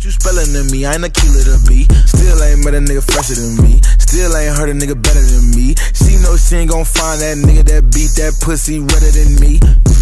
What you spelling to me? I ain't a killer to be. Still ain't met a nigga fresher than me. Still ain't heard a nigga better than me. She know she ain't gon' find that nigga that beat that pussy redder than me.